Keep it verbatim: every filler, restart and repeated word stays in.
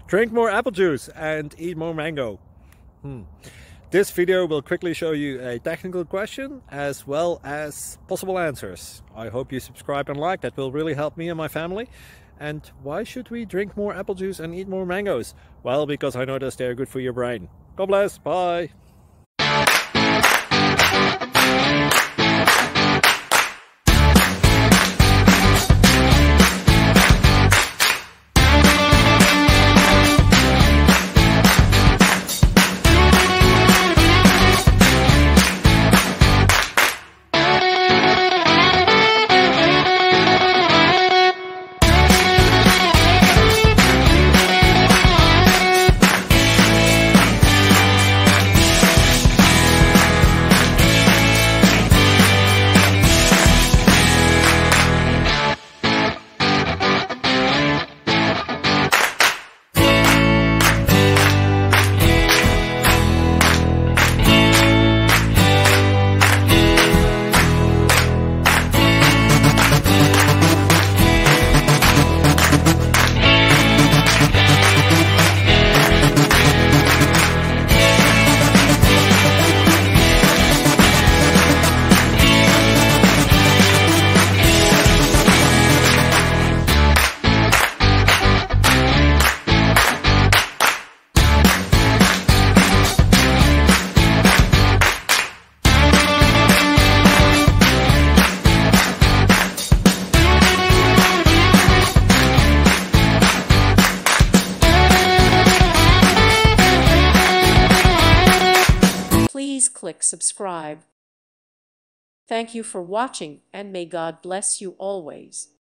Drink more apple juice and eat more mango. Hmm. This video will quickly show you a technical question as well as possible answers. I hope you subscribe and like, that will really help me and my family. And why should we drink more apple juice and eat more mangoes? Well, because I noticed they're good for your brain. God bless, bye! Please click subscribe. Thank you for watching, and may God bless you always.